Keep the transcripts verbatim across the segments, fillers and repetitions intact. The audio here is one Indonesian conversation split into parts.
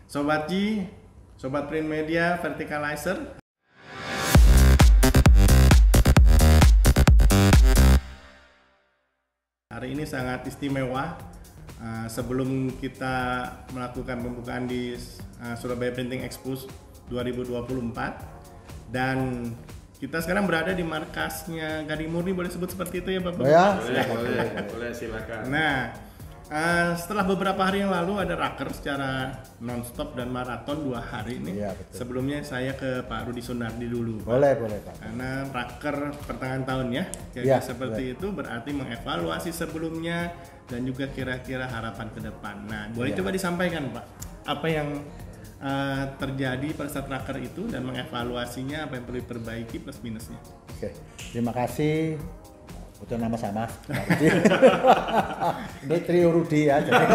Sobat G, Sobat Print Media Verticalizer. Hari ini sangat istimewa. Uh, sebelum kita melakukan pembukaan di uh, Surabaya Printing Expo dua ribu dua puluh empat, dan kita sekarang berada di markasnya Gading Murni, boleh sebut seperti itu ya Bapak? Oh ya? Boleh, boleh, boleh, silakan. Nah, uh, setelah beberapa hari yang lalu ada raker secara nonstop dan maraton dua hari ini. Iya, betul. Sebelumnya saya ke Pak Rudi Sunardi dulu. Boleh, boleh Pak. Karena raker pertengahan tahun ya, jadi Ya, seperti boleh. itu berarti mengevaluasi sebelumnya dan juga kira-kira harapan ke depan. Nah, boleh Ya. coba disampaikan Pak, apa yang uh, terjadi pada saat raker itu dan mengevaluasinya, apa yang perlu diperbaiki plus minusnya. Oke, terima kasih. Betul nama sama. Ini trio Rudi ya. Jadi.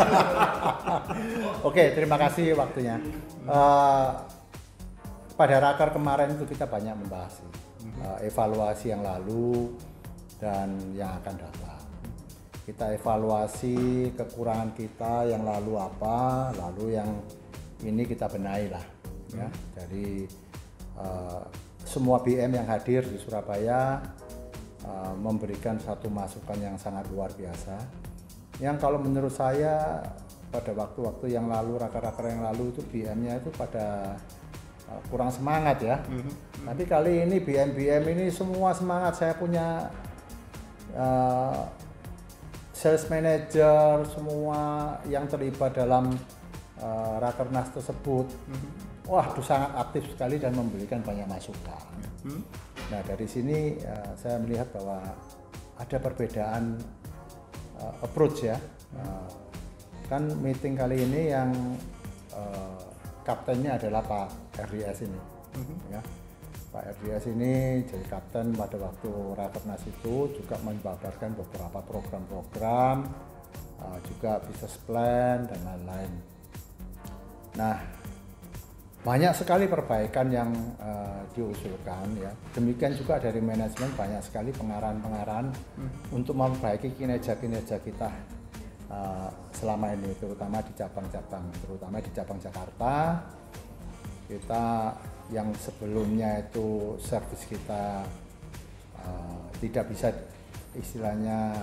Oke, terima kasih waktunya. Uh, pada raker kemarin itu kita banyak membahas uh, evaluasi yang lalu dan yang akan datang. Kita evaluasi kekurangan kita yang lalu apa, lalu yang ini kita benahi lah. Ya. Jadi uh, semua B M yang hadir di Surabaya uh, memberikan satu masukan yang sangat luar biasa. Yang kalau menurut saya pada waktu-waktu yang lalu, raker-raker yang lalu itu B M-nya itu pada uh, kurang semangat ya. Mm-hmm. Tapi kali ini B M-B M ini semua semangat. Saya punya uh, sales manager, semua yang terlibat dalam uh, rakernas tersebut, mm-hmm. wah, itu sangat aktif sekali dan memberikan banyak masukan. Mm-hmm. Nah, dari sini uh, saya melihat bahwa ada perbedaan uh, approach ya. Uh, kan meeting kali ini yang uh, kaptennya adalah Pak R D S ini, mm-hmm. ya. Pak R D S ini jadi kapten pada waktu rakernas itu, juga membabarkan beberapa program-program, uh, juga business plan dan lain-lain. Nah, banyak sekali perbaikan yang uh, diusulkan ya. Demikian juga dari manajemen banyak sekali pengarahan-pengarahan hmm. untuk memperbaiki kinerja-kinerja kita uh, selama ini, terutama di cabang-cabang, terutama di cabang Jakarta. Kita yang sebelumnya itu servis kita uh, tidak bisa istilahnya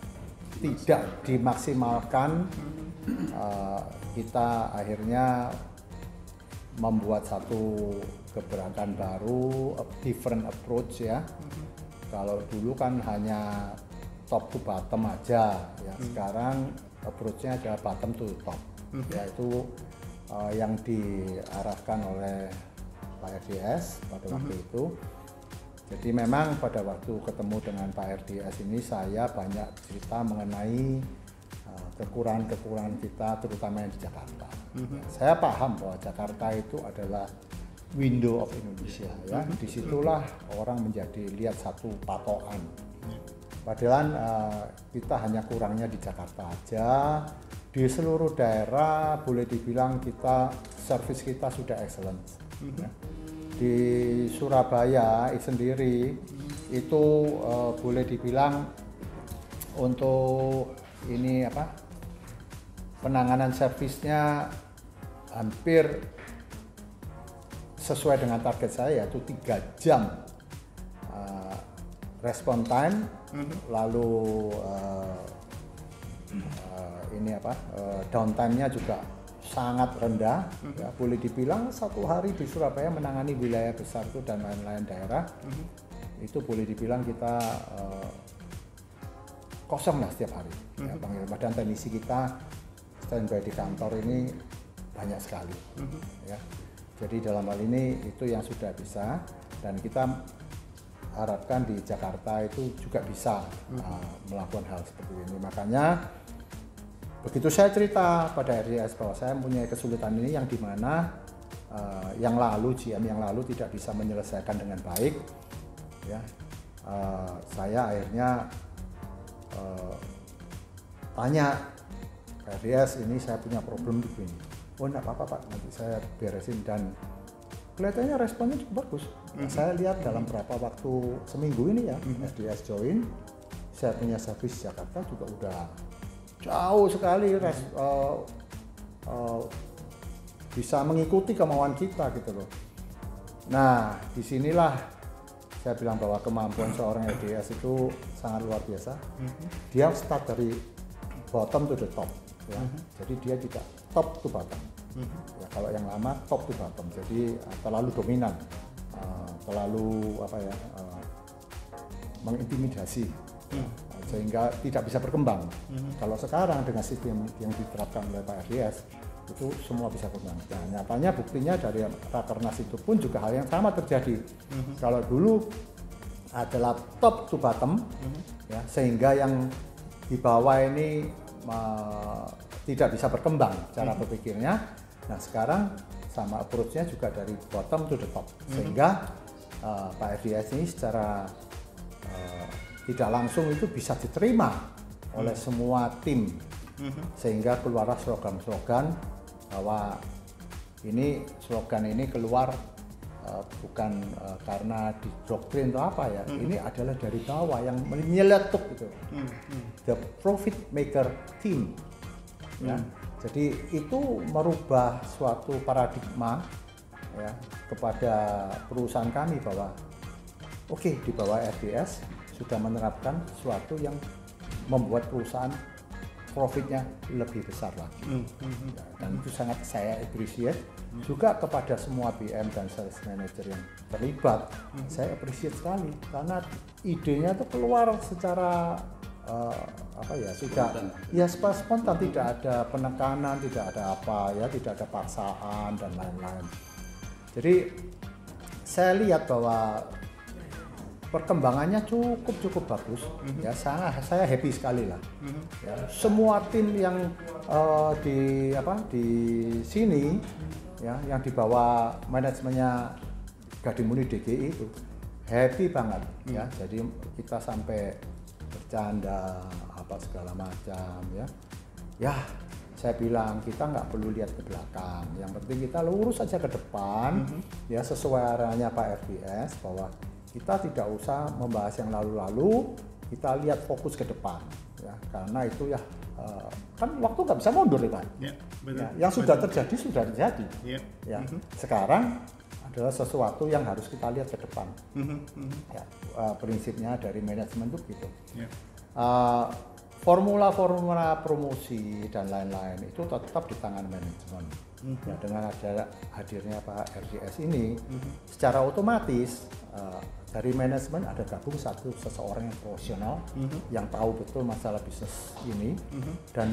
tidak dimaksimalkan, uh, kita akhirnya membuat satu gebrakan baru, a different approach ya. Mm-hmm. Kalau dulu kan hanya top to bottom aja ya, mm-hmm. sekarang approach-nya adalah bottom to top, mm-hmm. yaitu uh, yang diarahkan oleh Pak R D S pada waktu mm-hmm. itu. Jadi memang pada waktu ketemu dengan Pak R D S ini saya banyak cerita mengenai uh, kekurangan-kekurangan kita, terutama yang di Jakarta. Mm-hmm. Saya paham bahwa Jakarta itu adalah window of Indonesia ya. Mm-hmm. Disitulah orang menjadi lihat satu patokan. Padahal uh, kita hanya kurangnya di Jakarta aja. Di seluruh daerah boleh dibilang kita service kita sudah excellent. Mm-hmm. Ya. Di Surabaya sendiri mm-hmm. itu uh, boleh dibilang untuk ini apa penanganan servisnya hampir sesuai dengan target saya, yaitu tiga jam uh, respon time, mm-hmm. lalu uh, uh, ini apa uh, downtime-nya juga sangat rendah. Mm-hmm. Ya, boleh dibilang satu hari di Surabaya menangani wilayah besar itu dan lain-lain daerah, mm-hmm. itu boleh dibilang kita uh, kosong lah setiap hari. Mm-hmm. Ya, Bang Irma, dan teknisi kita standby di kantor ini banyak sekali. Mm-hmm. Ya, jadi dalam hal ini itu yang sudah bisa, dan kita harapkan di Jakarta itu juga bisa mm-hmm. uh, melakukan hal seperti ini. Makanya begitu saya cerita pada R D S bahwa saya mempunyai kesulitan ini yang dimana uh, yang lalu G M yang lalu tidak bisa menyelesaikan dengan baik, ya, uh, saya akhirnya uh, tanya R D S, ini saya punya problem begini. Oh, enggak apa-apa Pak, nanti saya beresin, dan kelihatannya responnya cukup bagus. Mm-hmm. Saya lihat dalam beberapa waktu seminggu ini ya, mm-hmm. R D S join, saya punya servis Jakarta juga udah jauh sekali res, uh, uh, B bisa mengikuti kemauan kita gitu loh. Nah, disinilah saya bilang bahwa kemampuan seorang L D S itu sangat luar biasa. Mm-hmm. Dia start dari bottom to the top, ya. Mm-hmm. Jadi dia tidak top to bottom. Mm-hmm. Ya, kalau yang lama top to bottom, jadi uh, terlalu dominan, uh, terlalu apa ya, uh, mengintimidasi, mm-hmm. uh, sehingga tidak bisa berkembang. Mm-hmm. Kalau sekarang dengan sistem yang diterapkan oleh Pak R D S, itu semua bisa berkembang. Nah, nyatanya buktinya dari Rakernas itu pun juga hal yang sama terjadi. Mm-hmm. Kalau dulu adalah top to bottom, mm-hmm. ya, sehingga yang di bawah ini uh, tidak bisa berkembang cara mm-hmm. berpikirnya. Nah, sekarang sama approach-nya juga dari bottom to the top, mm-hmm. sehingga uh, Pak R D S ini secara uh, tidak langsung itu bisa diterima mm-hmm. oleh semua tim, mm-hmm. sehingga keluarlah slogan-slogan bahwa ini slogan ini keluar uh, bukan uh, karena didoktrin atau apa ya, mm-hmm. ini adalah dari bawah yang menyeletuk gitu, mm-hmm. the profit maker team, mm-hmm. ya. Jadi itu merubah suatu paradigma ya kepada perusahaan kami bahwa oke, okay, di bawah R D S sudah menerapkan sesuatu yang membuat perusahaan profitnya lebih besar lagi, mm-hmm. ya, dan itu sangat saya appreciate, mm-hmm. juga kepada semua B M dan sales manager yang terlibat, mm-hmm. saya appreciate sekali karena idenya itu keluar secara uh, apa ya sudah ya spontan, tidak ada penekanan, tidak ada apa ya, tidak ada paksaan dan lain-lain. Jadi saya lihat bahwa perkembangannya cukup cukup bagus, mm-hmm. ya sangat saya happy sekali lah. Mm-hmm. Ya, semua tim yang uh, di apa di sini, ya yang di bawah manajemennya Gading Muni D G I itu happy banget, mm-hmm. ya. Jadi kita sampai bercanda apa segala macam, ya. Ya saya bilang kita nggak perlu lihat ke belakang, yang penting kita lurus saja ke depan, mm-hmm. ya sesuai arahannya Pak R D S bahwa kita tidak usah membahas yang lalu-lalu, kita lihat fokus ke depan, ya karena itu ya uh, kan waktu nggak bisa mundur ya Pak. Ya, betul. Ya, yang sudah betul. terjadi sudah terjadi. Ya. Ya. Mm-hmm. Sekarang adalah sesuatu yang harus kita lihat ke depan. Mm-hmm. Ya, uh, prinsipnya dari manajemen itu gitu. Ya. Uh, formula-formula promosi dan lain-lain itu tetap di tangan manajemen. Mm-hmm. Ya, dengan ada hadirnya Pak R D S ini, mm-hmm. secara otomatis uh, dari manajemen ada gabung satu seseorang yang profesional, mm-hmm. yang tahu betul masalah bisnis ini, mm-hmm. dan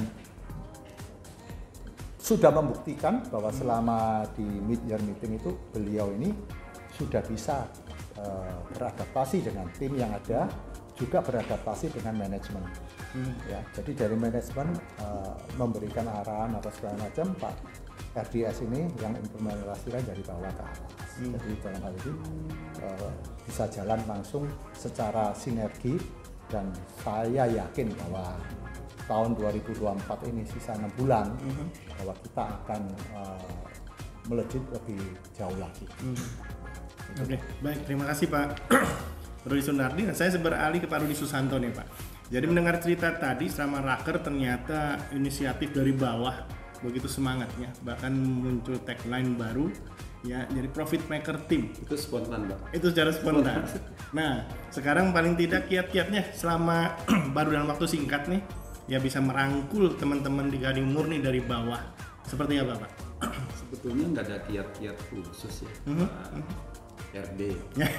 sudah membuktikan bahwa mm-hmm. selama di mid-year meeting itu beliau ini sudah bisa uh, beradaptasi dengan tim yang ada, juga beradaptasi dengan manajemen. Hmm. Ya, jadi dari manajemen uh, memberikan arahan atau segala macam, Pak R D S ini yang implementasikan dari bawah ke atas. Hmm. Jadi dalam hal ini uh, bisa jalan langsung secara sinergi, dan saya yakin bahwa tahun dua ribu dua puluh empat ini sisa enam bulan, hmm. bahwa kita akan uh, melejit lebih jauh lagi. Hmm. Oke, okay. Baik, terima kasih Pak Rudi Sunardi. Nah, saya beralih ke Pak Rudi Susanto nih Pak. Jadi mendengar cerita tadi selama Raker, ternyata inisiatif dari bawah begitu semangatnya, bahkan muncul tagline baru ya, jadi profit maker team. Itu spontan Pak. Itu secara spontan. Nah sekarang paling tidak kiat-kiatnya selama baru dalam waktu singkat nih ya bisa merangkul teman-teman di Gading Murni dari bawah, seperti apa Pak? Sebetulnya nggak ada kiat-kiat khusus ya. Mm-hmm. R D.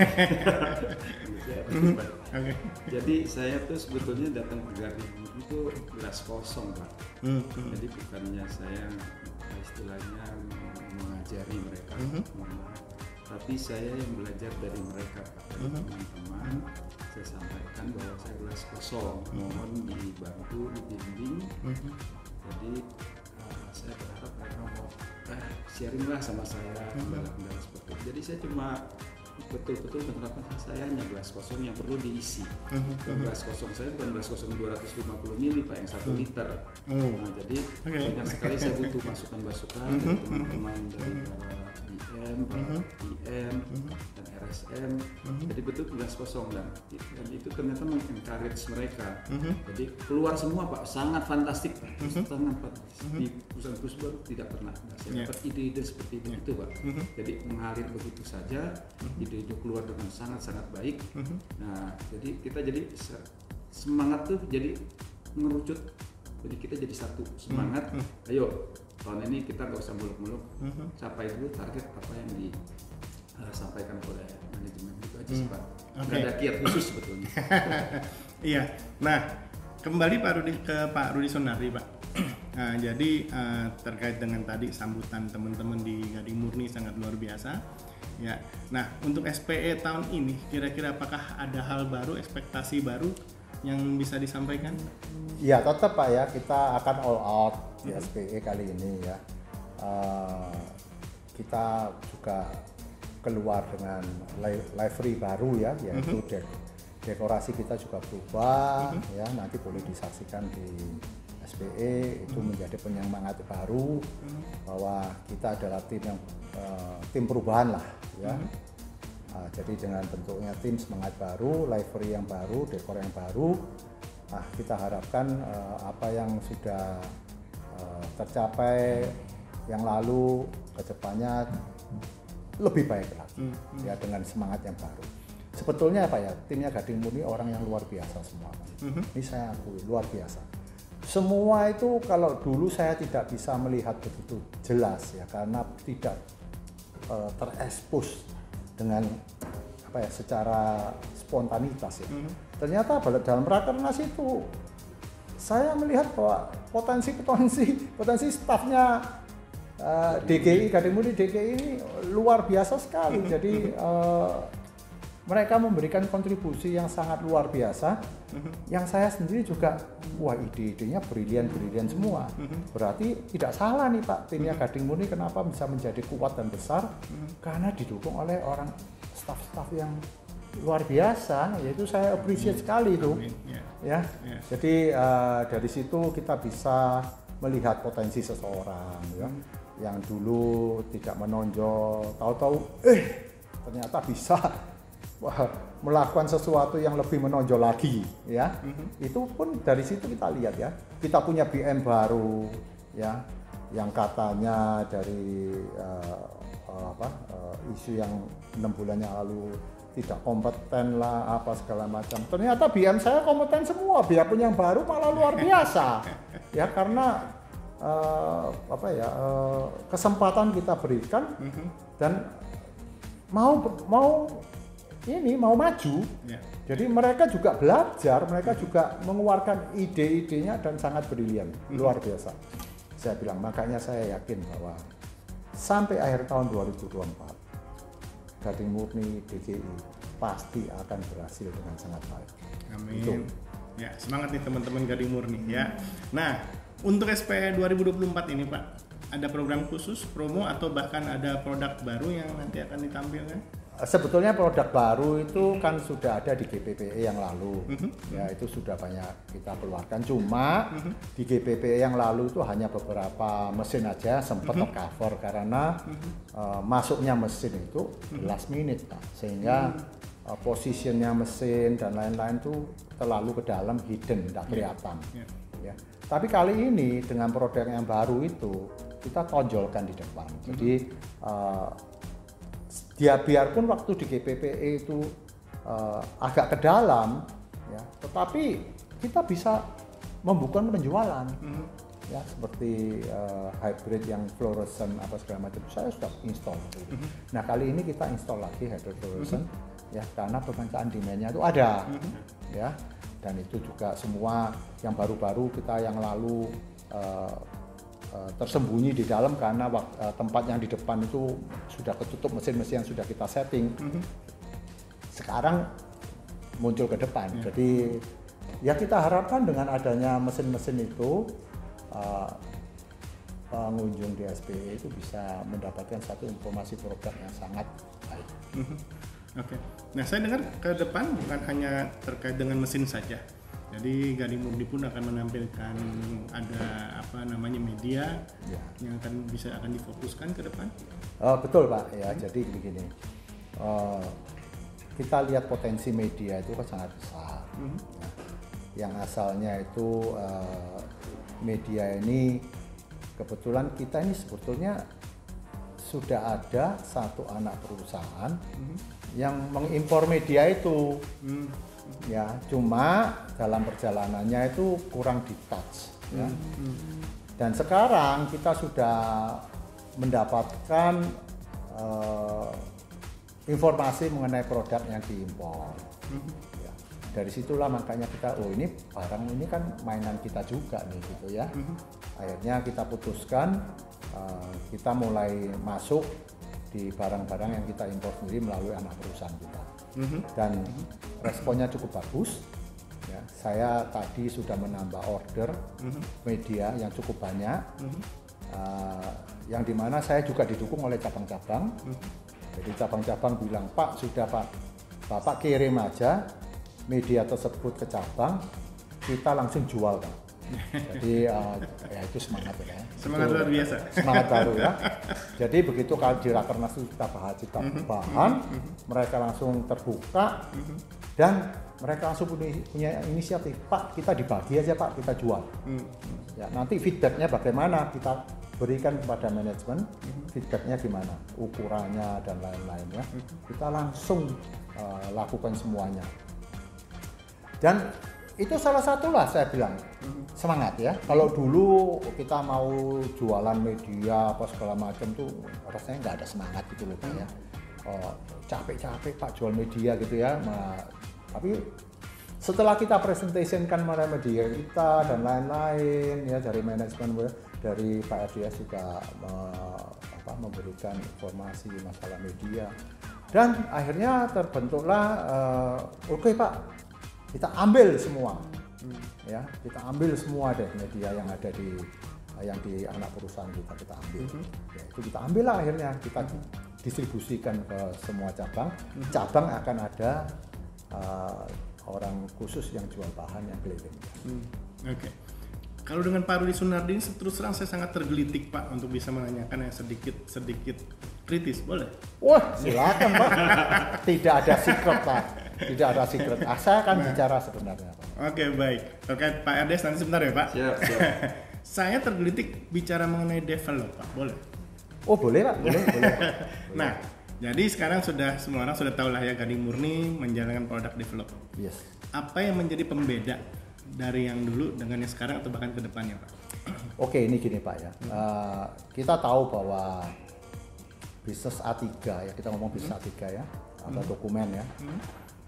Okay. Jadi saya tuh sebetulnya datang ke Gading itu gelas kosong Pak. Mm-hmm. Jadi bukannya saya istilahnya mengajari mereka, mm-hmm. tapi saya yang belajar dari mereka Pak, dari mm-hmm. teman-teman. Saya sampaikan bahwa saya gelas kosong, mohon dibantu, dibimbing. Mm-hmm. Jadi uh, saya berharap mereka mau eh, sharing lah sama saya kendala-kendala mm-hmm. seperti itu. Jadi saya cuma betul-betul menerapkan saya hanya gelas kosong yang perlu diisi. Mm-hmm. Gelas kosong saya bukan gelas kosong dua ratus lima puluh mili Pak, yang satu liter. Mm-hmm. Nah, jadi okay. banyak sekali saya butuh masukan-masukan mm-hmm. dari teman-teman dari mm-hmm. B M, mm-hmm. I M, mm-hmm. dan R S M, mm-hmm. jadi betul gelas kosong dan, dan itu ternyata mengencourage mereka. Mm-hmm. Jadi keluar semua Pak, sangat fantastik Pak, mm-hmm. sangat fantastik. Mm-hmm. Di perusahaan-perusahaan baru tidak pernah nah, saya yeah. dapat ide-ide seperti itu, yeah. itu Pak. Mm-hmm. Jadi mengalir begitu saja, mm-hmm. ide-ide keluar dengan sangat-sangat baik. Mm-hmm. Nah, jadi kita jadi semangat tuh jadi mengerucut, jadi kita jadi satu semangat. Mm-hmm. Ayo tahun ini kita nggak usah muluk-muluk, mm-hmm. capai dulu target apa yang disampaikan uh, oleh manajemen, itu aja sih Pak. Nggak okay. ada kiat khusus sebetulnya. Iya. Nah, kembali Pak Rudi ke Pak Rudi Sunardi Pak. Nah, jadi uh, terkait dengan tadi sambutan teman-teman di Gading Murni sangat luar biasa. Ya. Nah, untuk S P E tahun ini kira-kira apakah ada hal baru, ekspektasi baru yang bisa disampaikan? Ya, tetap Pak ya, kita akan all out di S P E kali ini ya. Uh, kita juga keluar dengan livery baru ya, yaitu mm-hmm. de- dekorasi kita juga berubah, mm-hmm. ya, nanti boleh disaksikan di S P E, itu mm-hmm. menjadi penyemangat baru, mm-hmm. bahwa kita adalah tim yang uh, tim perubahan lah ya. Mm-hmm. Uh, jadi dengan bentuknya tim semangat baru, livery yang baru, dekor yang baru, nah kita harapkan uh, apa yang sudah uh, tercapai yang lalu kedepannya lebih baik lagi, hmm. ya dengan semangat yang baru. Sebetulnya apa ya, timnya Gading Murni orang yang luar biasa semua. Hmm. Ini saya akui luar biasa. Semua itu kalau dulu saya tidak bisa melihat begitu jelas ya, karena tidak uh, terekspos dengan apa ya, secara spontanitas ya. Hmm. Ternyata dalam rakernas itu saya melihat bahwa potensi-potensi potensi stafnya uh, D G I Gading Murni D G I ini luar biasa sekali. Jadi uh, mereka memberikan kontribusi yang sangat luar biasa. Yang saya sendiri juga, wah ide-idenya brilian-brilian semua. Berarti tidak salah nih Pak, timnya Gading Murni kenapa bisa menjadi kuat dan besar? Karena didukung oleh orang staf-staf yang luar biasa, yaitu saya appreciate sekali itu. Ya, jadi uh, dari situ kita bisa melihat potensi seseorang ya, yang dulu tidak menonjol, tahu-tahu eh ternyata bisa wah, melakukan sesuatu yang lebih menonjol lagi ya. Mm-hmm. Itu pun dari situ kita lihat ya. Kita punya B M baru ya, yang katanya dari uh, uh, apa uh, isu yang enam bulan yang lalu tidak kompeten lah apa segala macam. Ternyata B M saya kompeten semua. Biarpun yang baru malah luar biasa ya, karena uh, apa ya uh, kesempatan kita berikan, mm-hmm. dan mau mau ini mau maju. Yeah. Jadi mereka juga belajar, mereka juga mengeluarkan ide-idenya dan sangat brilian, mm-hmm. luar biasa. Saya bilang, makanya saya yakin bahwa sampai akhir tahun dua ribu dua puluh empat Gading Murni D G I pasti akan berhasil dengan sangat baik. Amin. Itu. Ya, semangat nih teman-teman Gading Murni ya. Nah, untuk S P E dua ribu dua puluh empat ini Pak, ada program khusus, promo atau bahkan ada produk baru yang nanti akan ditampilkan? Sebetulnya produk baru itu kan sudah ada di G P P E yang lalu, mm-hmm. ya itu sudah banyak kita keluarkan. Cuma mm-hmm. di G P P E yang lalu itu hanya beberapa mesin aja sempat mm-hmm. tercover karena mm-hmm. uh, masuknya mesin itu mm-hmm. last minute, Pak. Sehingga mm-hmm. uh, positionnya mesin dan lain-lain itu terlalu ke dalam, hidden, tidak kelihatan. Yeah. Yeah. Ya. Tapi kali ini dengan produk yang baru itu kita tonjolkan di depan. Mm-hmm. Jadi uh, dia biarpun waktu di G P P E itu uh, agak ke dalam, ya, tetapi kita bisa membuka penjualan, mm-hmm. ya seperti uh, hybrid yang fluorescent apa segala macam. Saya sudah install. Mm-hmm. Nah kali ini kita install lagi hybrid fluorescent, mm-hmm. ya karena permintaan demand-nya itu ada, mm-hmm. ya, dan itu juga semua yang baru-baru kita yang lalu uh, Uh, tersembunyi di dalam karena uh, tempat yang di depan itu sudah ketutup mesin-mesin yang sudah kita setting. Mm-hmm. Sekarang muncul ke depan. Yeah. Jadi ya kita harapkan dengan adanya mesin-mesin itu uh, pengunjung di S P E itu bisa mendapatkan satu informasi produk yang sangat baik. Mm-hmm. Oke. Okay. Nah saya dengar ke depan bukan hanya terkait dengan mesin saja. Jadi Gading Murni pun akan menampilkan ada apa namanya media ya. yang akan bisa akan difokuskan ke depan. Oh, betul Pak ya. Hmm. Jadi begini, uh, kita lihat potensi media itu kan sangat besar. Mm-hmm. Nah, yang asalnya itu uh, media ini kebetulan kita ini sebetulnya sudah ada satu anak perusahaan mm-hmm. yang mengimpor media itu. Mm-hmm. Ya, cuma dalam perjalanannya itu kurang di touch. Ya. Mm-hmm. Dan sekarang kita sudah mendapatkan uh, informasi mengenai produk yang diimpor. Mm-hmm. Ya. Dari situlah makanya kita, oh ini barang ini kan mainan kita juga nih gitu ya. Mm-hmm. Akhirnya kita putuskan uh, kita mulai masuk di barang-barang yang kita impor sendiri melalui anak perusahaan kita. Mm-hmm. Dan mm-hmm. responnya cukup bagus. Ya, saya tadi sudah menambah order mm-hmm. media yang cukup banyak. Mm-hmm. Uh, yang dimana saya juga didukung oleh cabang-cabang. Mm-hmm. Jadi cabang-cabang bilang, Pak sudah Pak, Bapak kirim aja media tersebut ke cabang, kita langsung jual Pak. Jadi uh, ya itu semangat ya. Semangat itu, luar biasa. Semangat baru ya. Jadi begitu kalau di Rakernas kita bahas kita mm-hmm. bahan, mm-hmm. mereka langsung terbuka mm-hmm. dan mereka langsung punya, punya inisiatif, Pak kita dibagi aja Pak, kita jual. Mm-hmm. Ya nanti feedbacknya bagaimana kita berikan kepada manajemen, mm-hmm. feedbacknya gimana, ukurannya dan lain-lainnya, mm-hmm. kita langsung uh, lakukan semuanya. Dan itu salah satulah saya bilang mm-hmm. semangat ya. Kalau dulu kita mau jualan media apa segala macam tuh rasanya nggak ada semangat gitu loh Pak ya. Oh, capek-capek Pak jual media gitu ya. Nah, tapi setelah kita presentationkan media kita dan lain-lain ya dari manajemen dari Pak R D S juga me, apa, memberikan informasi masalah media dan akhirnya terbentuklah uh, oke okay, Pak kita ambil semua hmm. ya kita ambil semua deh media yang ada di yang di anak perusahaan kita kita ambil hmm. ya, itu kita ambil lah akhirnya kita hmm. distribusikan ke semua cabang hmm. cabang akan ada uh, orang khusus yang jual bahan yang keliling. Hmm. Oke. Okay. Kalau dengan Pak Rudi Sunardi terus terang saya sangat tergelitik Pak untuk bisa menanyakan yang sedikit sedikit kritis, boleh? Wah silakan Pak. Tidak ada secret Pak. Tidak ada secret. Ah, saya akan nah. bicara sebenarnya Pak. Oke okay, baik. Terkait Pak R D S nanti sebentar ya Pak. Siap siap. Saya tergelitik bicara mengenai develop Pak, boleh? Oh boleh Pak, boleh boleh. Pak. Nah. Jadi sekarang sudah semua orang sudah tahu lah ya Gading Murni menjalankan produk develop. Yes. Apa yang menjadi pembeda dari yang dulu dengan yang sekarang atau bahkan ke depannya Pak? Oke ini gini Pak ya. Hmm. Uh, kita tahu bahwa bisnis A tiga ya, kita ngomong bisnis hmm. A tiga ya, atau hmm. dokumen ya. Hmm.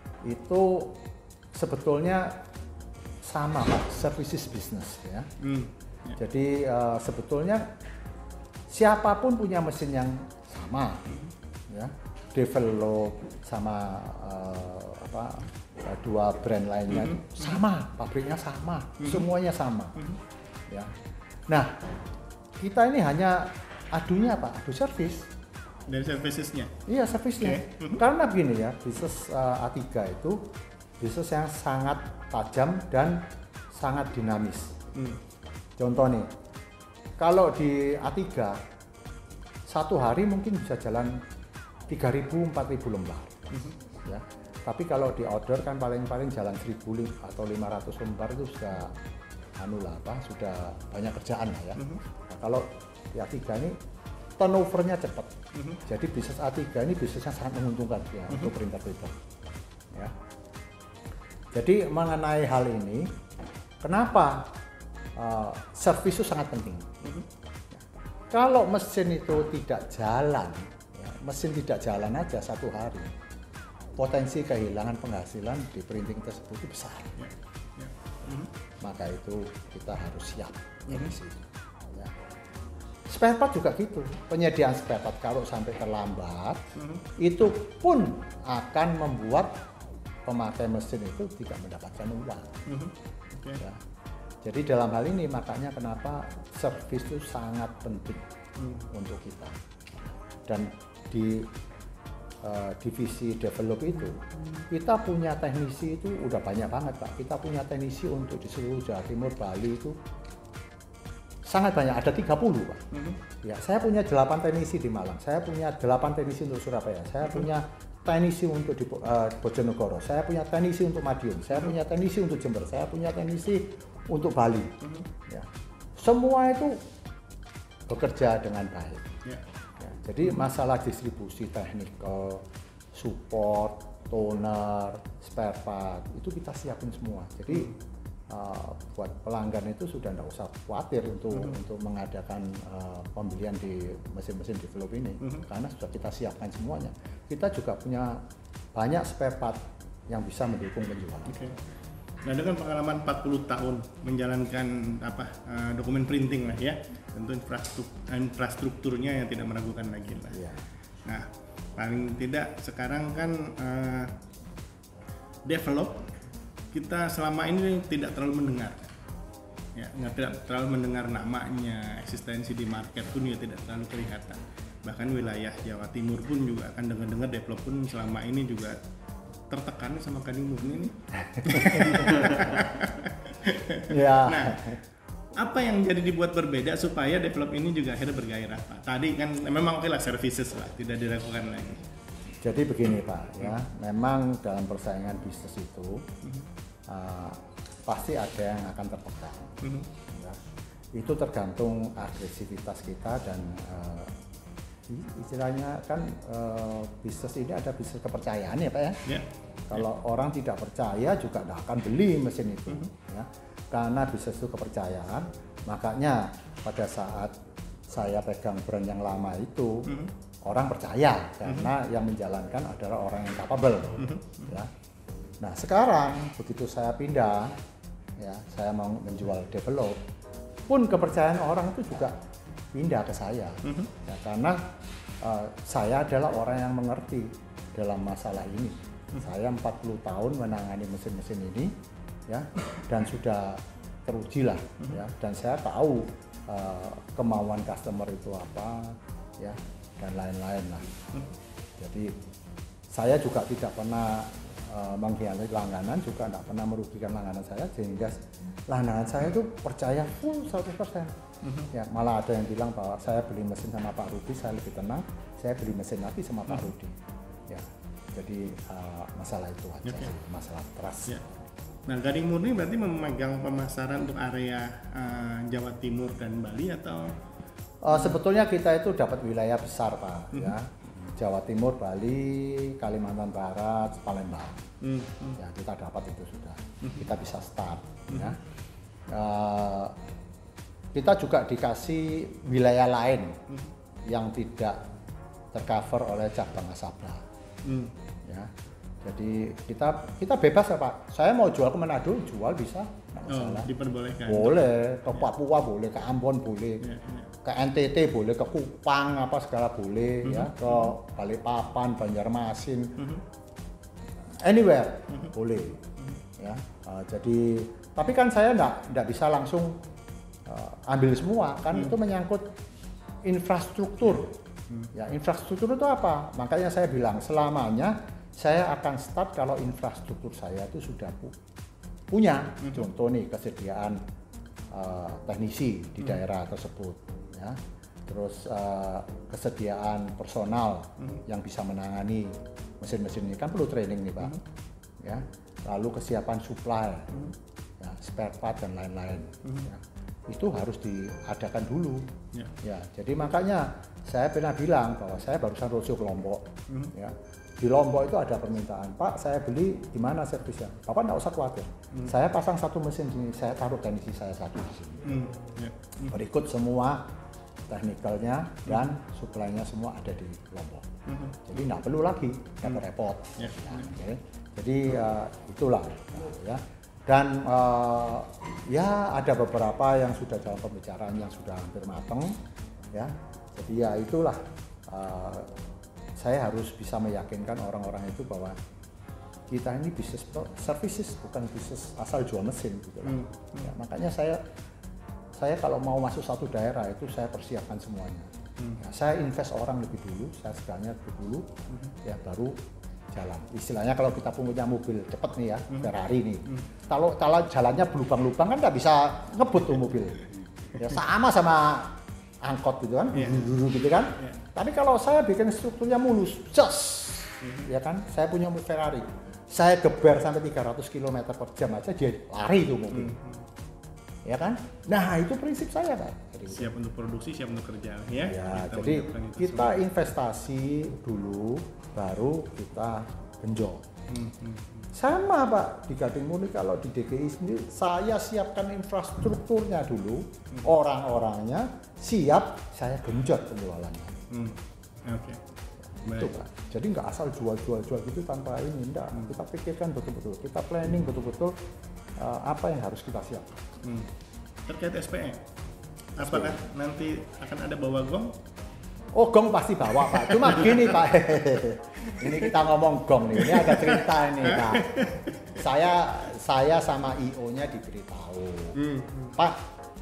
Itu sebetulnya sama Pak, services business ya. Hmm. Ya. Jadi uh, sebetulnya siapapun punya mesin yang sama. Hmm. Ya, develop sama uh, apa dua brand lainnya mm-hmm. sama, pabriknya sama, mm-hmm. semuanya sama. Mm-hmm. Ya. Nah, kita ini hanya adunya apa? Adu service. Dan servicesnya? Iya, servicenya. Okay. Mm-hmm. Karena begini ya, bisnis uh, A tiga itu bisnis yang sangat tajam dan sangat dinamis. Mm. Contoh nih, kalau di A tiga satu hari mungkin bisa jalan tiga ribu empat ribu lembar, mm-hmm. ya. Tapi kalau di order kan paling-paling jalan seribu atau lima ratus lembar itu sudah anu lah apa, sudah banyak kerjaan lah ya. Mm-hmm. Nah, kalau di A tiga ini turnovernya cepat, mm-hmm. jadi bisnis A tiga ini bisnisnya sangat menguntungkan ya mm-hmm. untuk printer-printer. Ya. Jadi mengenai hal ini, kenapa uh, service itu sangat penting? Mm-hmm. Ya. Kalau mesin itu tidak jalan, mesin tidak jalan aja satu hari, potensi kehilangan penghasilan di printing tersebut itu besar. Ya, ya. Mm-hmm. Maka itu kita harus siap mm-hmm. di situ. Ya. Spare part juga gitu. Penyediaan spare part kalau sampai terlambat, mm-hmm. itu pun akan membuat pemakai mesin itu tidak mendapatkan uang. Mm-hmm. Okay. Ya. Jadi dalam hal ini makanya kenapa service itu sangat penting mm. untuk kita. Dan di uh, divisi develop itu kita punya teknisi itu udah banyak banget Pak. Kita punya teknisi untuk di seluruh Jawa Timur, Bali itu sangat banyak, ada tiga puluh Pak. Mhm. Ya, saya punya delapan teknisi di Malang, saya punya delapan teknisi untuk Surabaya, saya punya teknisi untuk di uh, Bojonegoro, saya punya teknisi untuk Madiun, saya punya teknisi untuk Jember, saya punya teknisi untuk Bali. Ya. Semua itu bekerja dengan baik. Ya. Ya, jadi masalah distribusi teknikal, support, toner, spare part itu kita siapin semua. Jadi Uh, buat pelanggan itu sudah tidak usah khawatir untuk mm-hmm. untuk mengadakan uh, pembelian di mesin-mesin develop ini, mm-hmm. karena sudah kita siapkan semuanya. Kita juga punya banyak spare part yang bisa mendukung penjualan. Okay. Nah, dengan pengalaman empat puluh tahun menjalankan apa uh, dokumen printing lah ya, tentu infrastruktur, infrastrukturnya yang tidak meragukan lagi lah. Yeah. Nah, paling tidak sekarang kan uh, develop kita selama ini tidak terlalu mendengar, ya nggak tidak terlalu mendengar namanya, eksistensi di market pun juga tidak terlalu kelihatan. Bahkan wilayah Jawa Timur pun juga akan dengar-dengar develop pun selama ini juga tertekan sama Kadin Murni ini. Ya. Nah, apa yang jadi dibuat berbeda supaya develop ini juga akhirnya bergairah, Pak? Tadi kan memang oke lah services lah, tidak diragukan lagi. Jadi begini Pak, ya, memang dalam persaingan bisnis itu mm-hmm. uh, pasti ada yang akan tertekan. Mm-hmm. Ya. Itu tergantung agresivitas kita dan uh, istilahnya kan uh, bisnis ini ada bisnis kepercayaan ya Pak ya. Yeah. Kalau yeah. orang tidak percaya juga tidak akan beli mesin itu, mm-hmm. ya. Karena bisnis itu kepercayaan, makanya pada saat saya pegang brand yang lama itu. Mm-hmm. Orang percaya karena mm-hmm. yang menjalankan adalah orang yang capable, mm-hmm. ya. Nah sekarang begitu saya pindah, ya saya mau menjual develop, pun kepercayaan orang itu juga pindah ke saya, mm-hmm. ya, karena uh, saya adalah orang yang mengerti dalam masalah ini. Mm-hmm. Saya empat puluh tahun menangani mesin-mesin ini, ya, dan sudah teruji lah, mm-hmm. ya, dan saya tahu uh, kemauan customer itu apa, ya. Dan lain-lain lah. Hmm. Jadi saya juga tidak pernah uh, mengkhianati langganan, juga tidak pernah merugikan langganan saya, sehingga langganan saya itu percaya full seratus persen. Hmm. Ya, malah ada yang bilang bahwa saya beli mesin sama Pak Rudi, saya lebih tenang, saya beli mesin lagi sama Pak hmm. Rudi. Ya, jadi uh, masalah itu aja, okay. masalah trust. Yeah. Nah, Kadin Murni berarti memegang pemasaran untuk area uh, Jawa Timur dan Bali atau? Uh, sebetulnya kita itu dapat wilayah besar Pak, mm-hmm. ya, Jawa Timur, Bali, Kalimantan Barat, Palembang, mm-hmm. ya kita dapat itu sudah, mm-hmm. kita bisa start, mm-hmm. ya. Uh, kita juga dikasih wilayah lain mm-hmm. yang tidak tercover oleh cabang Asabla, mm-hmm. ya. Jadi kita kita bebas ya Pak. Saya mau jual ke Manado, jual bisa, nggak masalah. Oh, diperbolehkan. Boleh, ke Papua boleh, ke Ambon boleh, yeah, yeah. ke N T T boleh, ke Kupang apa segala boleh, mm-hmm. ya, ke Balikpapan, Banjarmasin, mm-hmm. anywhere mm-hmm. boleh, mm-hmm. ya. Uh, jadi, tapi kan saya nggak nggak bisa langsung uh, ambil semua, kan mm-hmm. itu menyangkut infrastruktur. Mm-hmm. Ya, infrastruktur itu apa? Makanya saya bilang selamanya. Saya akan start kalau infrastruktur saya itu sudah pu- punya, mm-hmm. contoh nih kesediaan uh, teknisi di mm-hmm. daerah tersebut, ya. Terus uh, kesediaan personal mm-hmm. yang bisa menangani mesin-mesin ini kan perlu training nih Pak, mm-hmm. ya. Lalu kesiapan supply, mm-hmm. ya, spare part dan lain-lain, mm-hmm. ya. Itu harus diadakan dulu, yeah. ya. Jadi makanya saya pernah bilang bahwa saya barusan roadshow ke Lombok, mm-hmm. ya. Di Lombok itu ada permintaan, Pak saya beli di mana servisnya? Bapak nggak usah khawatir, hmm. saya pasang satu mesin sini, saya taruh teknisi saya satu di sini. Hmm. Yeah. Hmm. Berikut semua teknikalnya hmm. dan supply-nya semua ada di Lombok. Hmm. Jadi nggak perlu lagi hmm. repot. Yeah. Ya, okay. Jadi uh, itulah, nah, ya. Dan uh, ya ada beberapa yang sudah dalam pembicaraan yang sudah hampir matang, ya. Jadi ya itulah. Uh, saya harus bisa meyakinkan orang-orang itu bahwa kita ini bisnis services bukan bisnis asal jual mesin gitu. Hmm. Ya, makanya saya saya kalau mau masuk satu daerah itu saya persiapkan semuanya. Hmm. Ya, saya invest orang lebih dulu, saya segalanya lebih dulu, hmm. ya baru jalan. Istilahnya kalau kita punya mobil cepat nih ya, hmm. Ferrari nih, hmm. kalau kalau jalannya berlubang-lubang kan nggak bisa ngebut tuh mobil. Ya sama sama angkot gitu kan, yeah. gitu kan. Yeah. Tapi kalau saya bikin strukturnya mulus, jos, mm-hmm. ya kan. Saya punya mobil Ferrari, saya geber sampai tiga ratus kilometer per jam aja dia lari itu mobil, mm-hmm. ya kan. Nah itu prinsip saya Pak. Siap untuk produksi, siap untuk kerja, ya. Ya kita jadi kita semua. investasi dulu, baru kita genjot. Mm-hmm. Sama Pak, di Gading Murni kalau di D G I sendiri saya siapkan infrastrukturnya dulu, hmm. orang-orangnya siap, saya genjot penjualannya. Hmm. Oke. Okay. Itu Pak. Jadi nggak asal jual-jual-jual gitu tanpa ini, enggak. Hmm. Kita pikirkan betul-betul, kita planning betul-betul uh, apa yang harus kita siapkan. Hmm. Terkait S P E, apakah S P E nanti akan ada bawa gong? Oh gong pasti bawa Pak, cuma gini Pak, ini kita ngomong gong nih, ini ada cerita ini Pak. Saya saya sama I O-nya diberitahu, hmm. Pak,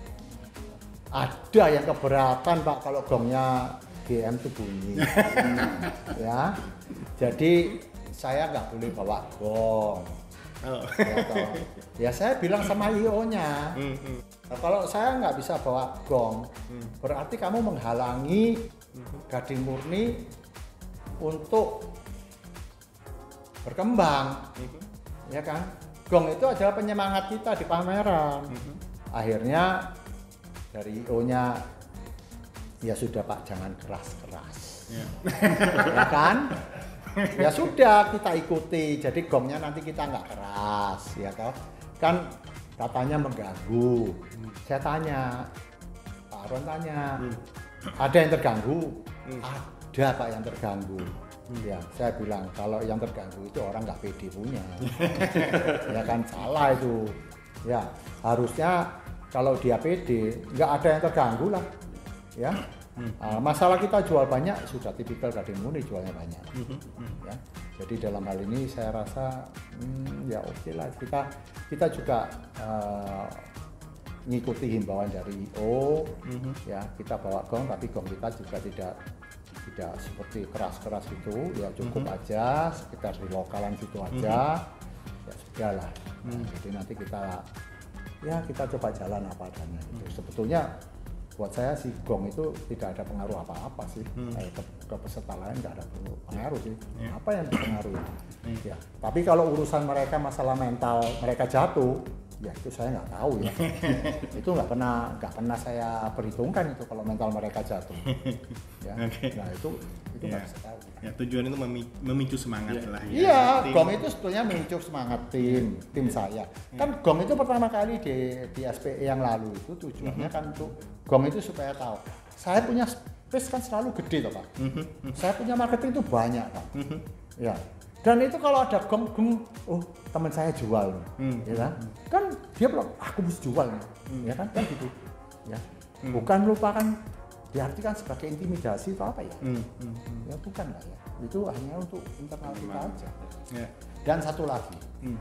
ada yang keberatan Pak kalau gongnya G M itu bunyi, ya. Jadi saya nggak boleh bawa gong. Oh. Ya, ya saya bilang sama I O-nya, hmm. nah, kalau saya nggak bisa bawa gong, hmm. berarti kamu menghalangi Gading Murni untuk berkembang, mm-hmm. ya kan? Gong itu adalah penyemangat kita di pameran. Mm-hmm. Akhirnya dari I O-nya, ya sudah Pak, jangan keras-keras, yeah. ya kan? Ya sudah kita ikuti. Jadi gongnya nanti kita nggak keras, ya toh? Kan katanya mengganggu. Mm. Saya tanya, Pak Aron tanya. Mm. Ada yang terganggu? Hmm. Ada Pak yang terganggu. Hmm. Ya, saya bilang kalau yang terganggu itu orang nggak pede punya. Ya kan salah itu. Ya, harusnya kalau dia pede, nggak ada yang terganggu lah. Ya, hmm. uh, masalah kita jual banyak sudah tipikal Gading Murni jualnya banyak. Hmm. Ya, jadi dalam hal ini saya rasa hmm, ya oke lah kita kita juga uh, ngikuti himbauan dari I O, mm-hmm. ya kita bawa gong, tapi gong kita juga tidak tidak seperti keras-keras gitu, ya cukup mm-hmm. aja, sekitar di lokalan situ aja, mm-hmm. ya sudah lah. Mm-hmm. Nah, jadi nanti kita ya kita coba jalan apa adanya. Gitu. Mm-hmm. Sebetulnya buat saya sih gong itu tidak ada pengaruh apa-apa sih, mm-hmm. kayak ke, ke peserta lain nggak ada pengaruh sih. Yeah. Apa yang berpengaruh? Mm-hmm. Ya. Tapi kalau urusan mereka masalah mental mereka jatuh. Ya itu saya nggak tahu ya, itu nggak pernah nggak pernah saya perhitungkan itu kalau mental mereka jatuh. Ya, okay. Nah itu itu nggak yeah. bisa tahu. Ya tujuan itu memicu semangat yeah. lah. Ya. Iya, gong itu sebetulnya memicu semangat tim tim yeah. saya. Kan yeah. gong itu pertama kali di di S P E yang lalu itu tujuannya mm-hmm. kan untuk gong itu supaya tahu. Saya punya space kan selalu gede toh Pak. Mm-hmm. Saya punya marketing itu banyak Pak. Mm-hmm. Ya. Dan itu kalau ada gong, gong, oh teman saya jual, hmm. ya kan? Kan dia bilang, aku mesti jual, hmm. ya kan? Kan gitu, ya. Hmm. Bukan lupakan, diartikan sebagai intimidasi atau apa ya? Hmm. Hmm. Ya bukan lah ya. Itu hanya untuk internal kita aja. Yeah. Dan satu lagi, hmm.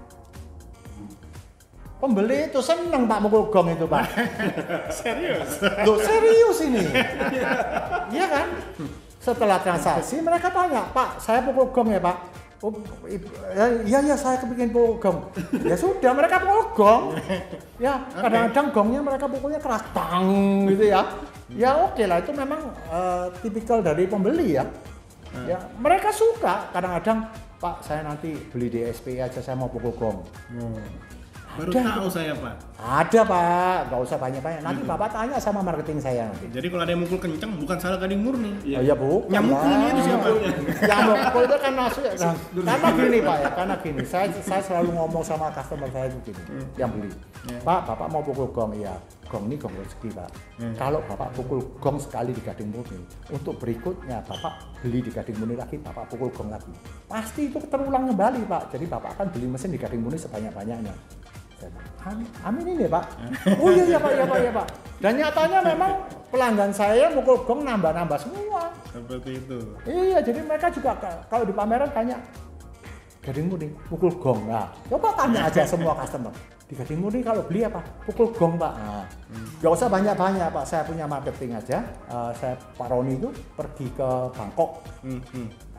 pembeli itu seneng Pak mukul gong itu Pak. Serius? Loh serius ini, iya kan? Setelah transaksi mereka tanya, Pak, saya pukul gong ya Pak. Oh, iya iya saya kepingin pukul gong. Ya sudah mereka pukul gong. Ya kadang-kadang gongnya mereka pukulnya keras tang gitu ya. Ya oke okay lah itu memang uh, tipikal dari pembeli ya. Hmm. Ya mereka suka kadang-kadang Pak saya nanti beli di S P aja saya mau pukul gong. Hmm. Baru ada, tahu saya Pak. Ada Pak, nggak usah banyak-banyak. Nanti hmm. Bapak tanya sama marketing saya nanti. Jadi kalau ada yang mukul kenceng bukan salah Gading Murni. Iya oh, ya, Bu. Yang mukulnya itu siapa? Yang mukul itu kan masuk ya. Nah, karena gini Pak ya, karena gini. Saya saya selalu ngomong sama customer saya begini, hmm. yang beli. Yeah. Pak, Bapak mau pukul gong iya. Gong ini gong rezeki Pak. Hmm. Kalau Bapak pukul gong sekali di Gading Murni, untuk berikutnya Bapak beli di Gading Murni lagi, Bapak pukul gong lagi. Pasti itu terulang kembali Pak. Jadi Bapak akan beli mesin di Gading Murni sebanyak-banyaknya. Amin, amin ini Pak. Oh iya iya Pak, iya Pak, iya Pak. Dan nyatanya memang pelanggan saya mukul gong nambah-nambah semua. Seperti itu. Iya, jadi mereka juga kalau di pameran tanya, Gading Murni pukul gong. Nah, coba tanya aja semua customer. Di Gading Murni kalau beli apa? Pukul gong Pak. Nah, hmm. Gak usah banyak-banyak Pak. Saya punya marketing aja. Uh, saya Pak Roni itu pergi ke Bangkok. Hmm. Hmm.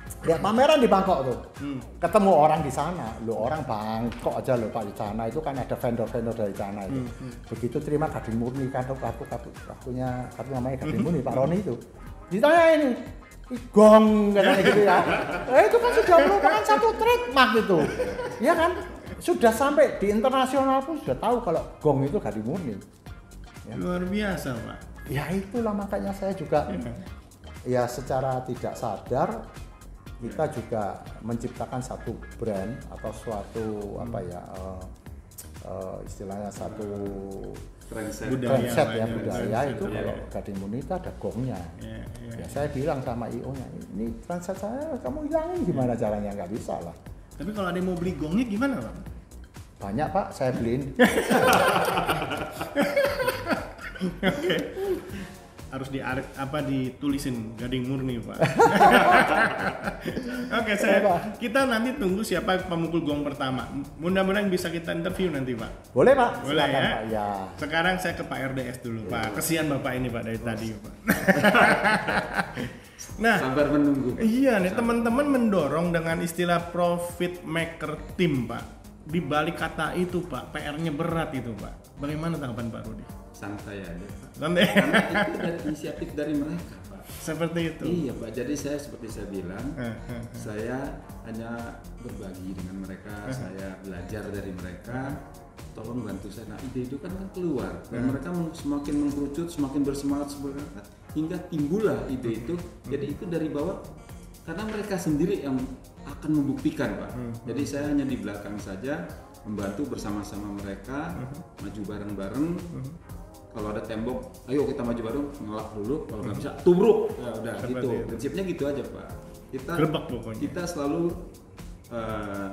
lihat pameran di Bangkok tuh, Hmm. ketemu orang di sana, lo orang Bangkok aja lo Pak di sana itu kan ada vendor-vendor dari sana itu. Hmm, hmm. Begitu terima Gading Murni kan aku aku aku akunya aku namanya Gading Murni Pak Roni itu. Ditanya ini, "Ih, gong katanya gitu ya. Eh, itu kan sudah merupakan satu trademark itu. Ya kan? Sudah sampai di internasional pun sudah tahu kalau gong itu Gading Murni. Ya. Luar biasa, Pak. Ya itulah makanya saya juga Ya. ya secara tidak sadar kita juga menciptakan satu brand atau suatu apa ya uh, uh, istilahnya satu Trendset. Budaya. konsep ya banyak, budaya trendset, itu ya. kalau Gading Murni itu ada gongnya. Ya, ya. Ya saya bilang sama I O-nya, ini transaksi saya kamu hilangin gimana caranya, nggak bisa lah. Tapi kalau ada yang mau beli gongnya gimana, Pak? Banyak Pak, saya beliin. Oke. Harus di apa ditulisin Gading Murni, Pak. Oke, saya kita nanti tunggu siapa pemukul gong pertama. Mudah-mudahan bisa kita interview nanti, Pak. Boleh Pak, Boleh silakan ya? Pak. Ya. Sekarang saya ke Pak R D S dulu, Pak. Kesian Bapak ini, Pak, dari tadi, Pak. Nah, Sabar menunggu. iya nih teman-teman mendorong dengan istilah profit maker team, Pak. Di balik kata itu, Pak, P R-nya berat itu, Pak. Bagaimana tanggapan Pak Rudi? Santai aja, Pak. Santai. Karena itu dari inisiatif dari mereka, Pak. Seperti itu. Iya, Pak. Jadi saya seperti saya bilang, Eh, eh, eh. saya hanya berbagi dengan mereka, saya belajar dari mereka. Tolong bantu saya. Nah, ide itu kan kan keluar dan mereka semakin mengkerucut, semakin bersemangat, semangat hingga timbullah ide itu. Jadi itu dari bawah karena mereka sendiri yang akan membuktikan, Pak. Jadi saya hanya di belakang saja membantu bersama-sama mereka, maju bareng-bareng. Kalau ada tembok, ayo kita maju bareng, ngelak dulu. Kalau nggak bisa, tubruk. Ya udah Seperti gitu. itu. Prinsipnya gitu aja, Pak. Kita Gerbek pokoknya. kita selalu uh,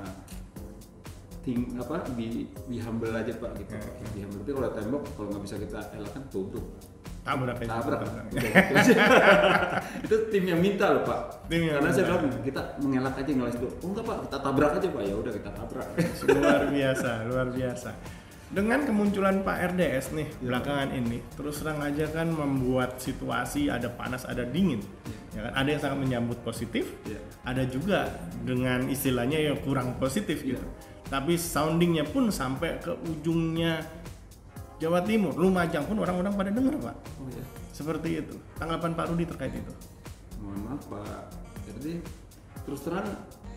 ting apa di di humble aja, Pak, gitu. Di humble. Tapi kalau ada tembok, kalau nggak bisa kita elakkan, tubruk. Tabrak aja. Tabrak. Udah, gitu aja. Itu tim yang minta loh, Pak. Tim yang Karena saya minta. bilang kita mengelak aja ngeles dulu. Oh enggak, Pak, kita tabrak aja, Pak. Ya udah kita tabrak. Luar biasa, luar biasa. Dengan kemunculan Pak R D S nih belakangan ini, terus terang aja kan membuat situasi ada panas, ada dingin. Ya kan? Ada yang sangat menyambut positif, Ya. ada juga dengan istilahnya yang kurang positif gitu. Tapi soundingnya pun sampai ke ujungnya Jawa Timur, Lumajang pun orang-orang pada dengar, Pak. Oh ya. Seperti itu. Tanggapan Pak Rudi terkait itu? Mohon maaf, Pak. Jadi terus terang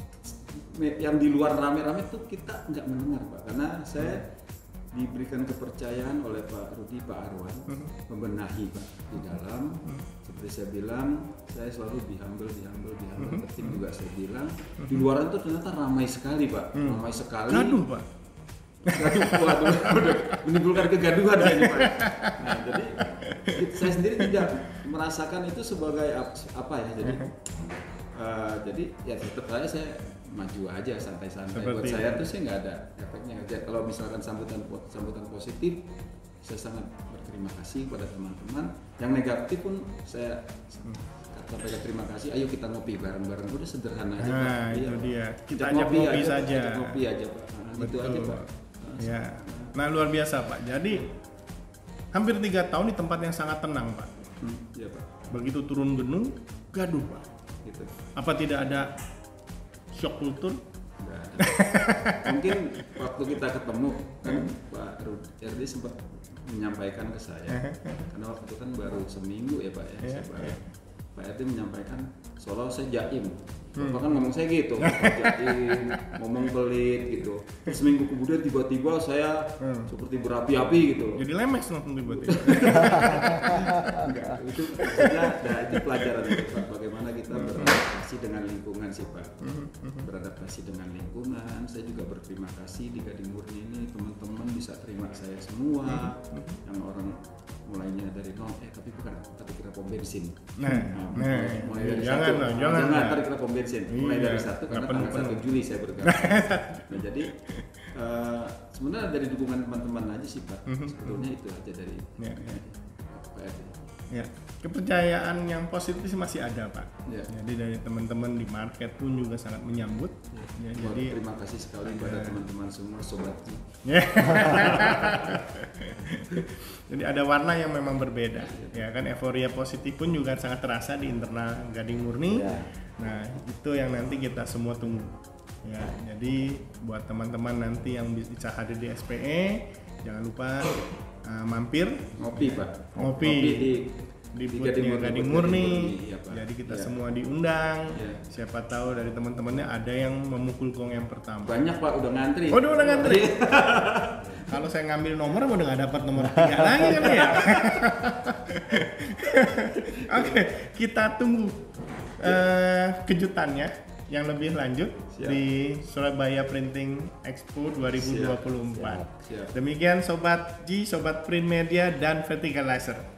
me- yang di luar rame-rame tuh kita nggak mendengar, Pak. Karena saya diberikan kepercayaan oleh Pak Rudi, Pak Arwan, membenahi, Pak, di dalam. Seperti saya bilang, saya selalu be humble, be humble, be humble. Ke tim juga saya bilang, di luaran tuh ternyata ramai sekali, Pak. Ramai sekali. Gaduh, Pak. Gaduh, waduh, udah menimbulkan kegaduhan kayaknya, Pak. Nah, jadi saya sendiri tidak merasakan itu sebagai ap- apa ya, jadi uh, jadi ya tetap saya saya maju aja santai-santai. Seperti Buat saya itu. tuh sih nggak ada efeknya. Jadi kalau misalkan sambutan sambutan positif, saya sangat berterima kasih kepada teman-teman. Yang negatif pun saya sampaikan terima kasih. Ayo kita ngopi bareng-bareng. Udah sederhana aja, Pak. Nah, Iya. itu dia. Kita Ajak ajak ngopi aja, saja. ajak ngopi aja, Pak. Nah, gitu Betul. aja, Pak. Ya. Nah, luar biasa, Pak. Jadi hampir tiga tahun di tempat yang sangat tenang, Pak. Hmm, iya, Pak. Begitu turun gunung, gaduh, Pak. Gitu. Apa tidak ada shock kultur? Nggak ada. Mungkin waktu kita ketemu kan Pak R D sempat menyampaikan ke saya karena waktu itu kan baru seminggu ya, Pak ya. Iya, Saya baru- iya. Pak R D menyampaikan seolah saya jaim. Bapak kan ngomong saya gitu, jaim, ngomong pelit gitu. Terus seminggu kemudian tiba-tiba saya seperti berapi-api gitu. Jadi lemes langsung tiba-tiba. Enggak, itu maksudnya nah, itu pelajaran itu, Pak. Bagaimana kita beradaptasi dengan lingkungan sih, Pak. Beradaptasi dengan lingkungan. Saya juga berterima kasih di Gading Murni ini teman-teman bisa terima saya semua. Yang orang mulainya dari nol, eh tapi bukan, tapi kira pom bensin. Nah, nah, mulai, mulai dari jangan satu, lah, oh, jangan lah. ntar kira pom bensin. Mulai Iya, dari satu karena nggak tanggal penuh-penuh. satu Juli saya bergabung. Nah jadi eh, sebenarnya dari dukungan teman-teman aja sih, Pak. Sebetulnya itu aja dari Ya, ya. Pak R D. Ya, kepercayaan yang positif masih ada, Pak. Ya. Jadi dari teman-teman di market pun juga sangat menyambut. Ya, Wah, jadi terima kasih sekali pada teman-teman semua sobat. ya. Jadi ada warna yang memang berbeda. Ya kan euforia positif pun juga sangat terasa di internal Gading Murni. Ya. Nah, itu yang nanti kita semua tunggu. Ya, jadi buat teman-teman nanti yang bisa hadir di S P E, jangan lupa uh, mampir ngopi Pak. ngopi, ngopi di di di boothnya Gading Gading Murni. Murni. Iya, Pak. Jadi kita Iya. semua diundang. Iya. Siapa tahu dari teman-temannya ada yang memukul gong yang pertama. Banyak Pak, udah ngantri. Oh, udah ngantri. Kalau saya ngambil nomor udah nggak dapat nomor tiga lagi kan ya. Oke, kita tunggu uh, kejutannya yang lebih lanjut. Siap. Di Surabaya Printing Expo dua ribu dua puluh empat. Siap. Siap. Demikian Sobat G, Sobat Print Media dan Verticalizer.